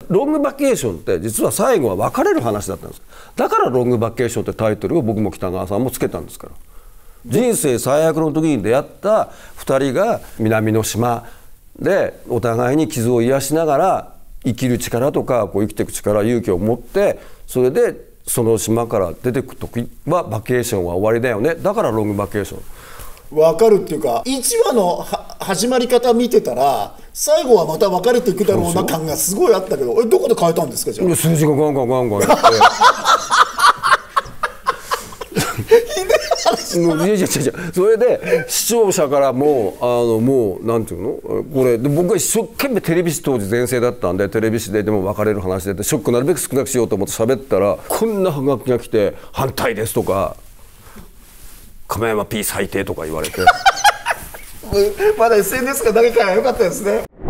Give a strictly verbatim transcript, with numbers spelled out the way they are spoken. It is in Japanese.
ロングバケーションって実は最後は別れる話だったんです。だからロングバケーションってタイトルを僕も北川さんもつけたんですから。人生最悪の時に出会ったふたりが南の島でお互いに傷を癒しながら生きる力とかこう生きていく力、勇気を持って、それでその島から出てく時はバケーションは終わりだよね、だからロングバケーション。 分かるっていうか、いちわのは始まり方見てたら最後はまた別れていくだろうな感がすごいあったけど、えどこで変えたんですか？じゃあ数字がガンガンガンガンいっていやいやいや、それで視聴者からもあのもうなんていうのこれで、僕は一生懸命テレビ誌当時全盛だったんで、テレビ誌ででも別れる話でショックなるべく少なくしようと思って喋ったら、こんなハガキが来て「反対です」とか「亀山 P 最低」とか言われてまだ エスエヌエス がだけからよかったですね。